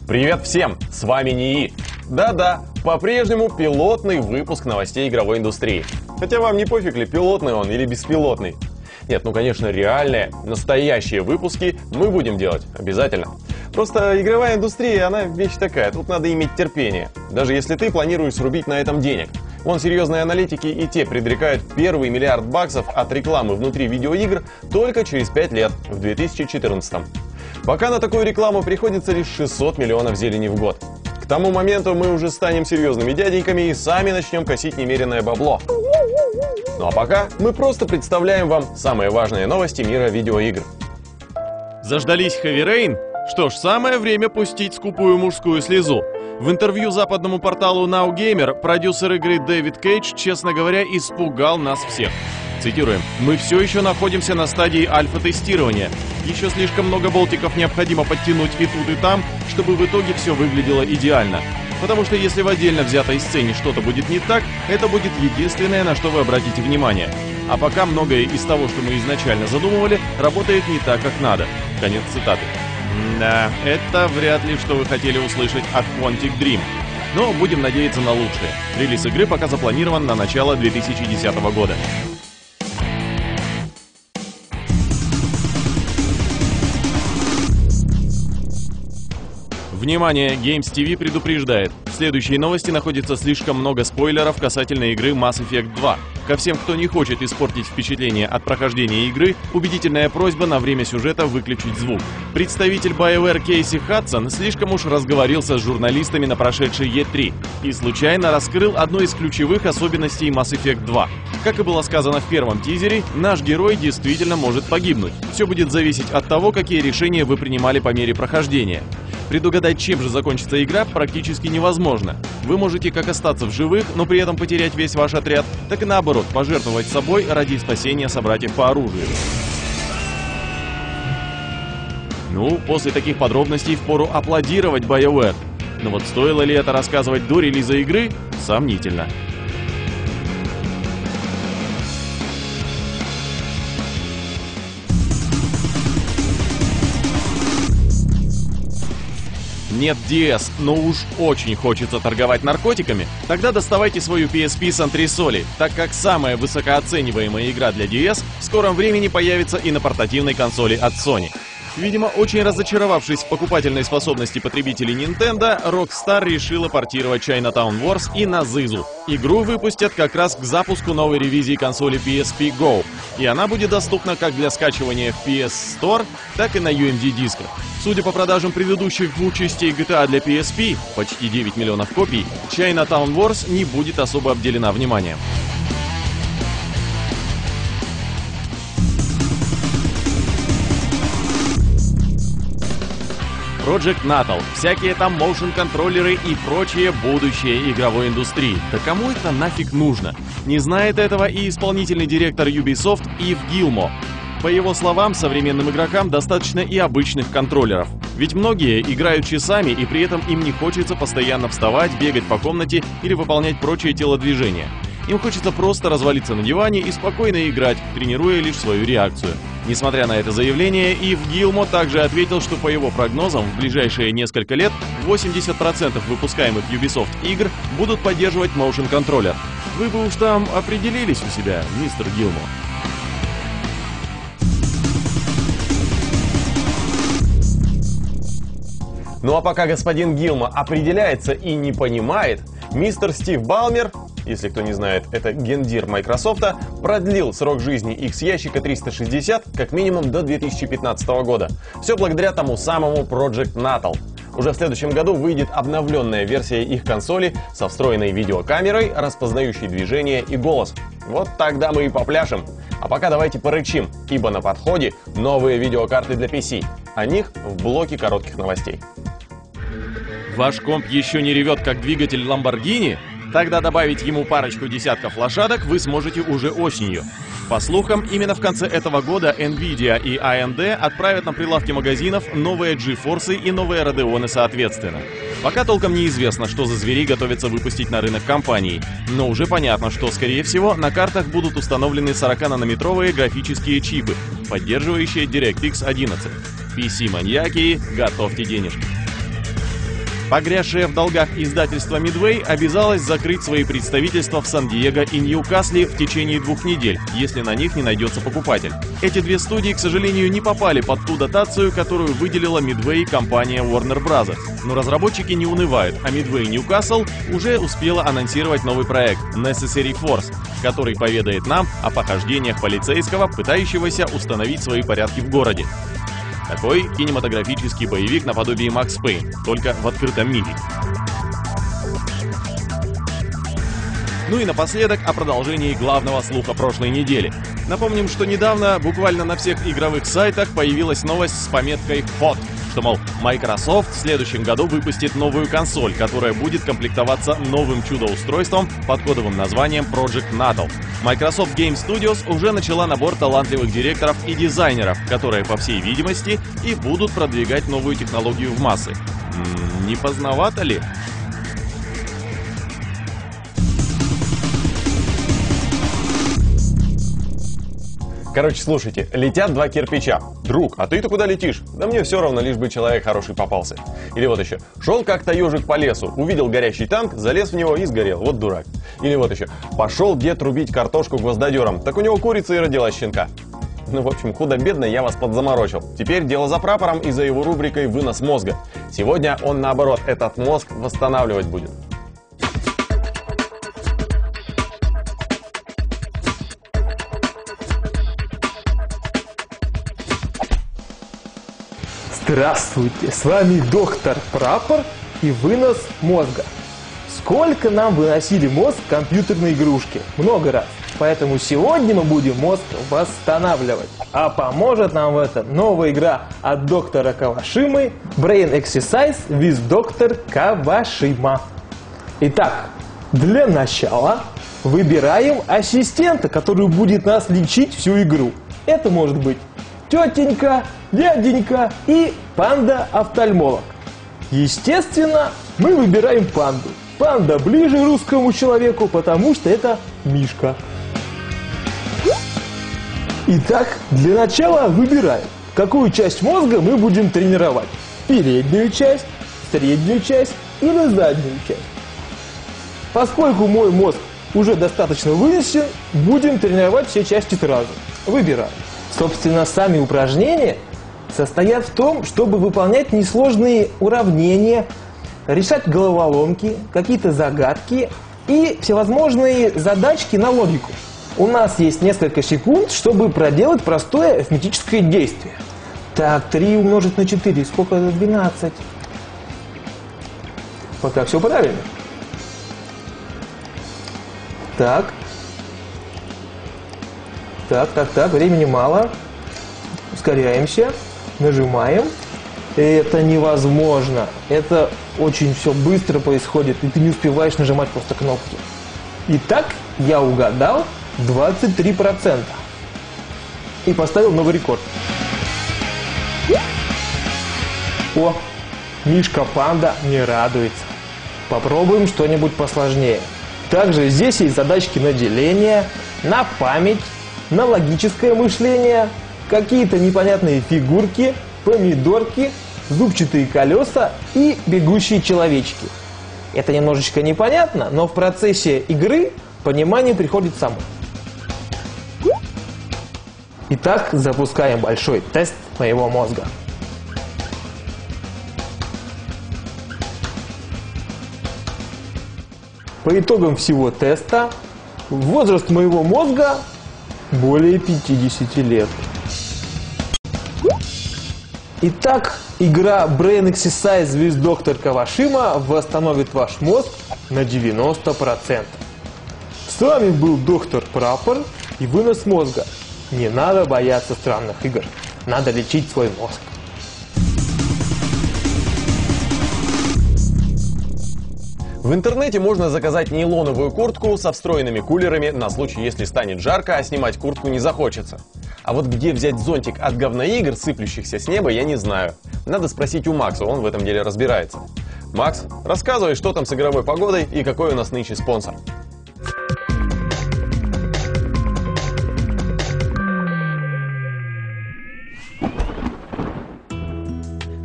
Привет всем, с вами НИИ. Да-да, по-прежнему пилотный выпуск новостей игровой индустрии. Хотя вам не пофиг ли, пилотный он или беспилотный. Нет, ну конечно, реальные, настоящие выпуски мы будем делать обязательно. Просто игровая индустрия, она вещь такая, тут надо иметь терпение. Даже если ты планируешь срубить на этом денег. Вон серьезные аналитики и те предрекают первый $1 миллиард от рекламы внутри видеоигр только через 5 лет, в 2014. Пока на такую рекламу приходится лишь 600 миллионов зелени в год. К тому моменту мы уже станем серьезными дяденьками и сами начнем косить немеренное бабло. Ну а пока мы просто представляем вам самые важные новости мира видеоигр. Заждались Heavy Rain? Что ж, самое время пустить скупую мужскую слезу. В интервью западному порталу Now Gamer продюсер игры Дэвид Кейдж, честно говоря, испугал нас всех. Цитируем: «Мы все еще находимся на стадии альфа-тестирования. Еще слишком много болтиков необходимо подтянуть и тут, и там, чтобы в итоге все выглядело идеально. Потому что если в отдельно взятой сцене что-то будет не так, это будет единственное, на что вы обратите внимание. А пока многое из того, что мы изначально задумывали, работает не так, как надо». Конец цитаты. Да, это вряд ли, что вы хотели услышать от Quantic Dream. Но будем надеяться на лучшее. Релиз игры пока запланирован на начало 2010 года. Внимание, Games TV предупреждает. В следующей новости находится слишком много спойлеров касательно игры Mass Effect 2. Ко всем, кто не хочет испортить впечатление от прохождения игры, убедительная просьба на время сюжета выключить звук. Представитель BioWare Кейси Хадсон слишком уж разговорился с журналистами на прошедшей E3 и случайно раскрыл одну из ключевых особенностей Mass Effect 2. Как и было сказано в первом тизере, наш герой действительно может погибнуть. Все будет зависеть от того, какие решения вы принимали по мере прохождения. Предугадать, чем же закончится игра, практически невозможно. Вы можете как остаться в живых, но при этом потерять весь ваш отряд, так и наоборот, пожертвовать собой ради спасения собратьев по оружию. Ну, после таких подробностей впору аплодировать BioWare. Но вот стоило ли это рассказывать до релиза игры? Сомнительно. Нет DS, но уж очень хочется торговать наркотиками? Тогда доставайте свою PSP с антресолей, так как самая высокооцениваемая игра для DS в скором времени появится и на портативной консоли от Sony. Видимо, очень разочаровавшись в покупательной способности потребителей Nintendo, Rockstar решила портировать Chinatown Wars и на ZYZU. Игру выпустят как раз к запуску новой ревизии консоли PSP Go, и она будет доступна как для скачивания в PS Store, так и на UMD-дисках. Судя по продажам предыдущих двух частей GTA для PSP, почти 9 миллионов копий, Chinatown Wars не будет особо обделена вниманием. Project Natal, всякие там моушн-контроллеры и прочее будущее игровой индустрии. Да кому это нафиг нужно? Не знает этого и исполнительный директор Ubisoft Ив Гилмо. По его словам, современным игрокам достаточно и обычных контроллеров. Ведь многие играют часами, и при этом им не хочется постоянно вставать, бегать по комнате или выполнять прочие телодвижения. Им хочется просто развалиться на диване и спокойно играть, тренируя лишь свою реакцию. Несмотря на это заявление, Ив Гилмо также ответил, что по его прогнозам в ближайшие несколько лет 80% выпускаемых Ubisoft игр будут поддерживать Motion Controller. Вы бы уж там определились у себя, мистер Гилмо. Ну а пока господин Гилмо определяется и не понимает, мистер Стив Балмер, если кто не знает, это гендир Microsoft, продлил срок жизни X-ящика 360 как минимум до 2015 года. Все благодаря тому самому Project Natal. Уже в следующем году выйдет обновленная версия их консоли со встроенной видеокамерой, распознающей движение и голос. Вот тогда мы и попляшем. А пока давайте порычим, ибо на подходе новые видеокарты для PC. О них в блоке коротких новостей. Ваш комп еще не ревет, как двигатель Lamborghini? Тогда добавить ему парочку десятков лошадок вы сможете уже осенью. По слухам, именно в конце этого года Nvidia и AMD отправят на прилавки магазинов новые GeForce и новые Radeon соответственно. Пока толком неизвестно, что за звери готовятся выпустить на рынок компании, но уже понятно, что, скорее всего, на картах будут установлены 40-нанометровые графические чипы, поддерживающие DirectX 11. PC-маньяки, готовьте денежки. Погрязшее в долгах издательство Midway обязалось закрыть свои представительства в Сан-Диего и Ньюкасле в течение 2 недель, если на них не найдется покупатель. Эти 2 студии, к сожалению, не попали под ту дотацию, которую выделила Midway компания Warner Bros. Но разработчики не унывают, а Midway Newcastle уже успела анонсировать новый проект Necessary Force, который поведает нам о похождениях полицейского, пытающегося установить свои порядки в городе. Такой кинематографический боевик наподобие Max Payne, только в открытом мире. Ну и напоследок о продолжении главного слуха прошлой недели. Напомним, что недавно буквально на всех игровых сайтах появилась новость с пометкой «Hot», что, мол, Microsoft в следующем году выпустит новую консоль, которая будет комплектоваться новым чудо-устройством под кодовым названием Project Natal. Microsoft Game Studios уже начала набор талантливых директоров и дизайнеров, которые, по всей видимости, и будут продвигать новую технологию в массы. Не поздновато ли? Короче, слушайте, летят 2 кирпича. Друг, а ты-то куда летишь? Да мне все равно, лишь бы человек хороший попался. Или вот еще. Шел как-то ежик по лесу, увидел горящий танк, залез в него и сгорел. Вот дурак. Или вот еще. Пошел дед рубить картошку гвоздодером, так у него курица и родила щенка. Ну, в общем, худо-бедно я вас подзаморочил. Теперь дело за прапором и за его рубрикой «Вынос мозга». Сегодня он, наоборот, этот мозг восстанавливать будет. Здравствуйте, с вами доктор Прапор и вынос мозга. Сколько нам выносили мозг компьютерные игрушки? Много раз. Поэтому сегодня мы будем мозг восстанавливать. А поможет нам в этом новая игра от доктора Кавашимы Brain Exercise with Dr. Kawashima. Итак, для начала выбираем ассистента, который будет нас лечить всю игру. Это может быть тетенька, дяденька и панда-офтальмолог. Естественно, мы выбираем панду. Панда ближе русскому человеку, потому что это Мишка. Итак, для начала выбираем, какую часть мозга мы будем тренировать. Переднюю часть, среднюю часть или заднюю часть. Поскольку мой мозг уже достаточно вынесен, будем тренировать все части сразу. Выбираем. Собственно, сами упражнения состоят в том, чтобы выполнять несложные уравнения, решать головоломки, какие-то загадки и всевозможные задачки на логику. У нас есть несколько секунд, чтобы проделать простое арифметическое действие. Так, 3 умножить на 4, сколько это? 12. Пока все правильно. Так, времени мало. Ускоряемся, нажимаем. Это невозможно. Это очень все быстро происходит, и ты не успеваешь нажимать просто кнопки. Итак, я угадал 23%. И поставил новый рекорд. О, Мишка Панда не радуется. Попробуем что-нибудь посложнее. Также здесь есть задачки на деление, на память, на логическое мышление, какие-то непонятные фигурки, помидорки, зубчатые колеса и бегущие человечки. Это немножечко непонятно, но в процессе игры понимание приходит само. Итак, запускаем большой тест моего мозга. По итогам всего теста, возраст моего мозга более 50 лет. Итак, игра Brain Exercise with Dr. Kawashima восстановит ваш мозг на 90%. С вами был доктор Прапор и вынос мозга. Не надо бояться странных игр. Надо лечить свой мозг. В интернете можно заказать нейлоновую куртку со встроенными кулерами на случай, если станет жарко, а снимать куртку не захочется. А вот где взять зонтик от говноигр, сыплющихся с неба, я не знаю. Надо спросить у Макса, он в этом деле разбирается. Макс, рассказывай, что там с игровой погодой и какой у нас нынче спонсор.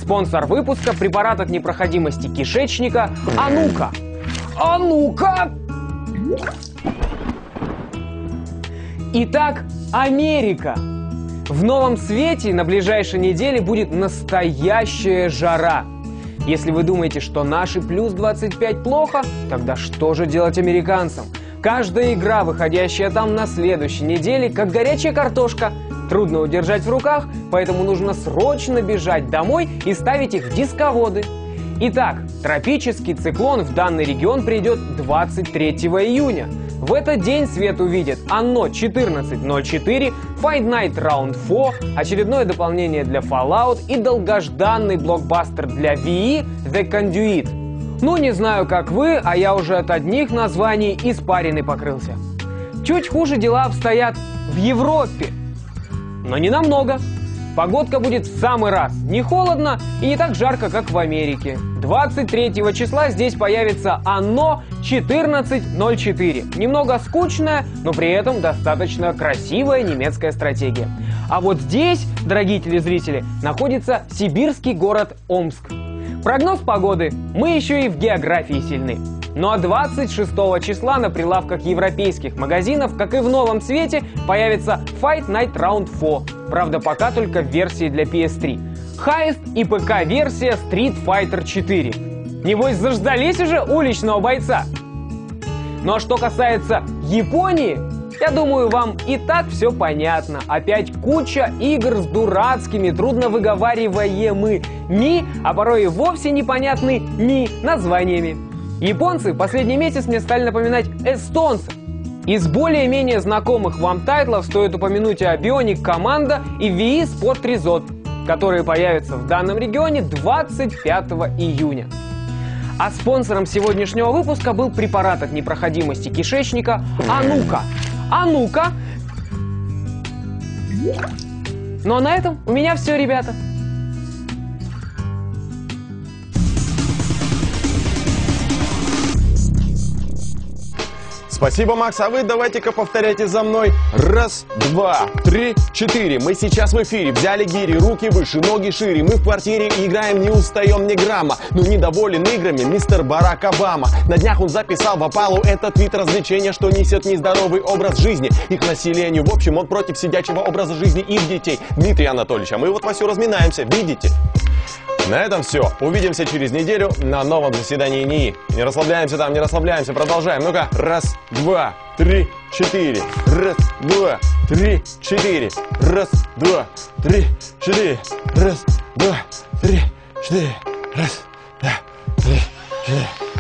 Спонсор выпуска – препарат от непроходимости кишечника «А-ну-ка». А-ну-ка! Итак, Америка. В новом свете на ближайшей неделе будет настоящая жара. Если вы думаете, что наши плюс 25 плохо, тогда что же делать американцам? Каждая игра, выходящая там на следующей неделе, как горячая картошка. Трудно удержать в руках, поэтому нужно срочно бежать домой и ставить их в дисководы. Итак, тропический циклон в данный регион придет 23 июня. В этот день свет увидит Anno 14.04, Fight Night Round 4, очередное дополнение для Fallout и долгожданный блокбастер для Wii The Conduit. Ну, не знаю, как вы, а я уже от одних названий испариной покрылся. Чуть хуже дела обстоят в Европе. Но не намного. Погодка будет в самый раз. Не холодно и не так жарко, как в Америке. 23 числа здесь появится Anno 14.04. Немного скучная, но при этом достаточно красивая немецкая стратегия. А вот здесь, дорогие телезрители, находится сибирский город Омск. Прогноз погоды. Мы еще и в географии сильны. Ну а 26 числа на прилавках европейских магазинов, как и в новом свете, появится Fight Night Round 4. Правда, пока только в версии для PS3. Хайст и ПК-версия Street Fighter 4. Небось, заждались уже уличного бойца? Ну а что касается Японии, я думаю, вам и так все понятно. Опять куча игр с дурацкими, трудно выговариваемыми, а порой и вовсе непонятными названиями. Японцы последний месяц мне стали напоминать эстонцев. Из более-менее знакомых вам тайтлов стоит упомянуть Bionic Commando и Wii Sport Resort, которые появятся в данном регионе 25 июня. А спонсором сегодняшнего выпуска был препарат от непроходимости кишечника «А-ну-ка». «А-ну-ка». Ну а на этом у меня все, ребята. Спасибо, Макс, а вы давайте-ка повторяйте за мной. Раз, два, три, четыре. Мы сейчас в эфире, взяли гири, руки выше, ноги шире. Мы в квартире играем, не устаем ни грамма. Но недоволен играми мистер Барак Обама. На днях он записал в опалу этот вид развлечения, что несет нездоровый образ жизни и к населению. В общем, он против сидячего образа жизни их детей. Дмитрий Анатольевич, а мы вот вовсю разминаемся, видите? На этом все. Увидимся через неделю на новом заседании НИИ. Не расслабляемся там, не расслабляемся. Продолжаем. Ну-ка. Раз, два, три, четыре. Раз, два, три, четыре. Раз, два, три, четыре. Раз, два, три, четыре. Раз, два, три, четыре.